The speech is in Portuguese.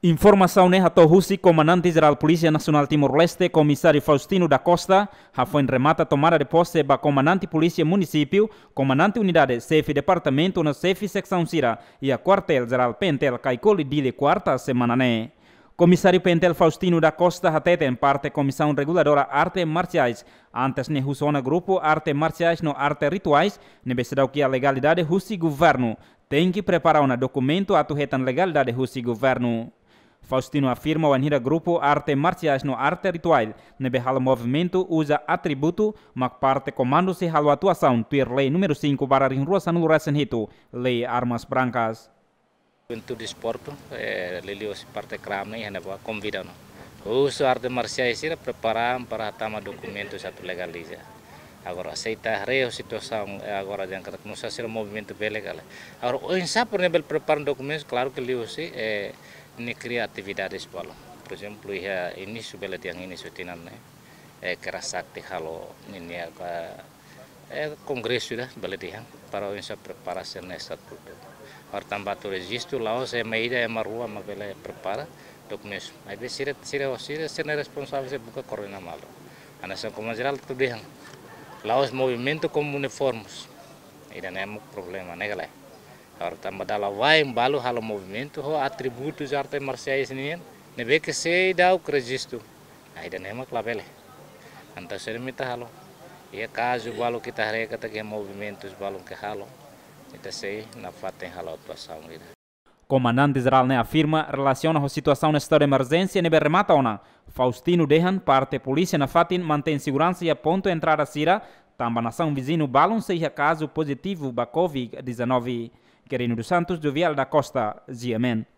Informação ne hato Husi, Comandante-Geral Polícia Nacional Timor-Leste, Comissário Faustino da Costa, foi remata tomada de posse ba Comandante Polícia Município, Comandante Unidade, Chefe Departamento na Chefe Secção Sira e a Quartel-Geral Pentel Caicoli Dile quarta semana ne. Comissário Pentel Faustino da Costa hatete em parte Comissão Reguladora Arte Marciais, antes ne husona Grupo Arte Marciais no Arte Rituais, ne besedau que a legalidade Husi Governo tem que preparar um documento atuhetan legalidade Husi Governo. Faustino afirma que o grupo Arte Marciais no Arte Ritual, nebe halo movimento usa atributo, mas parte comando se halo atuação, tuir lei número 5 para rinruasan lurasan hito, lei armas brancas. Untuk desporto, lelio si parte kramne hanya bawa convidano. Uso arte marciais ira preparam para tama documento satu legaliza. Agora aceita reo situação agora yang kata nusa sira movimento belegal. Agora o insapor nebel preparam documentos, claro que lelio si ini cria atividades palo. Por exemplo, ia início bela yang início tinan kerasakti halo ini congresso dah bela yang para o insap preparação nessa tudo. Agora também o registro lá os meida é marua mas bela prepara documentos. Aí be sira ser responsável se buka correna malo. Anação como geral tudo yang lá os movimento como uniformes. Ida não é problema, né galera? Agora também dá lá vai embalo halo movimento ho atributos arte marciais ini nebe que se dá o registro. Aí da nema clavele. Anta ser mita halo. E caso balo kita reka que movimentos balo que halo. Ita sei na fatem halo atuação ida. Comandante-Geral ne afirma relaciona a situação na estado de emergência nebe remata ona. Faustino Dehan parte polícia na fatin mantém segurança e a ponto entrada sira também nação vizinho balon seja caso positivo ba COVID-19. Querino dos Santos, Jovial da Costa, Ziamen.